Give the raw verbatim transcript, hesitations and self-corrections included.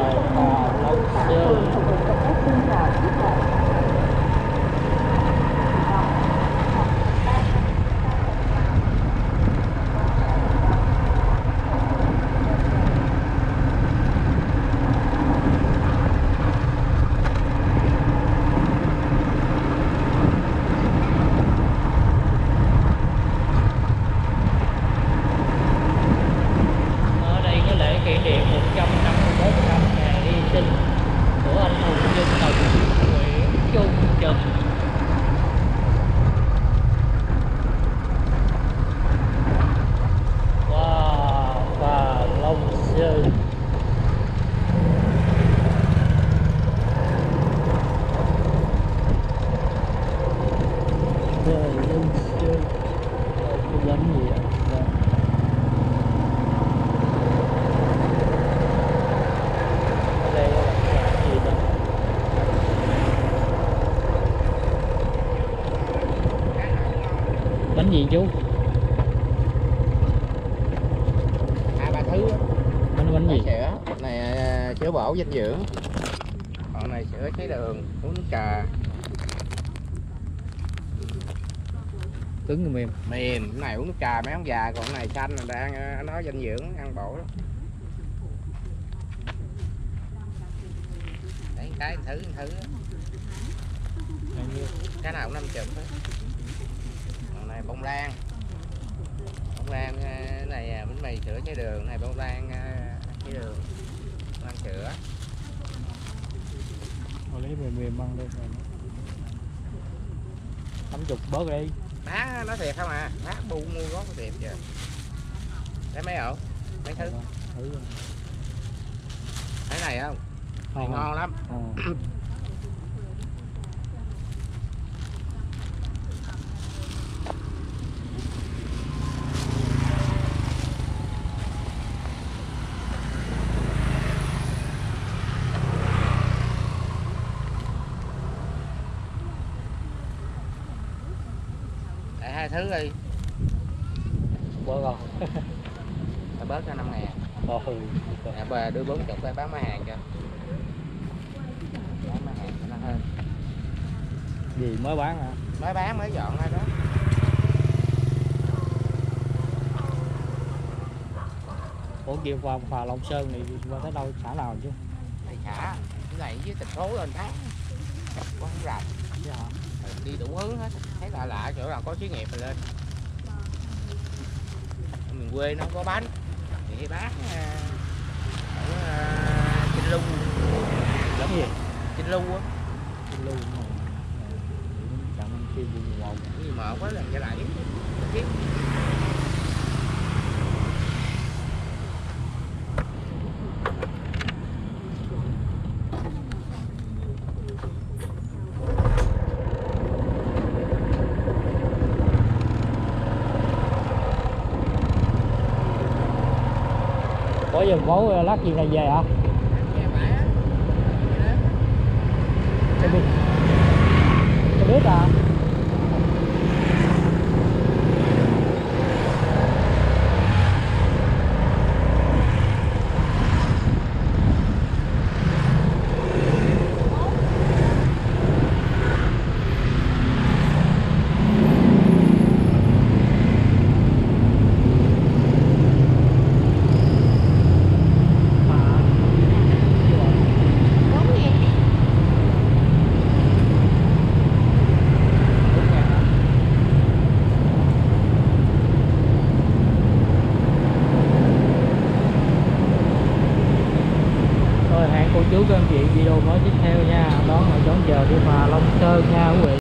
Và Long Sơn. Bánh gì chú? Hai ba thứ. Bánh bánh gì? Sữa, này sữa bổ dinh dưỡng. Còn này sữa trái đường, uống nước trà. Cứng rồi mềm. Mềm, cái này uống nước trà mấy ông già, còn cái này xanh là đang nói dinh dưỡng, ăn bổ lắm. Đấy cái thứ thứ. Cái nào cũng năm chục á. Còn này bông lan. Bông lan cái này bánh mì sữa trái đường, này bông lan trái đường. Ăn sữa. Thôi lấy mềm mềm ăn luôn rồi. tám mươi bớt đi. Bán nó thiệt không à, bán bu mua gót có thiệt giờ. Lấy mấy ổ? Mấy thứ? Thử rồi. Cái này không? Này ngon lắm. À. Hai thứ đi. Bớt không? Ta bớt cho năm ngàn. Ồ. À, bà đưa bốn chục bán má hàng cho. Bán má hàng cho nó hơn. Gì mới bán hả? Mới bán mới dọn ra đó. Ủa kêu qua phà Long Sơn này qua tới đâu xã nào chứ? Này xã, cái này với thành phố lên bán. Có không rành. Chứ hả? Đi đủ hướng hết, thấy lạ lạ chỗ nào có xí nghiệp rồi lên. Ở miền quê nó không có bánh thì bán ở Chinh Lu. Lắm gì? Chinh Lu á. Chinh Lu này. Chẳng ăn kia buồn ngầu. Gì mà quá lần cái đẩy. Có giờ có lát gì này về hả? Cái biết, cái biết à? Cô chú các anh chị video mới tiếp theo nha, đón là đón chờ đi phà Long Sơn nha quý vị.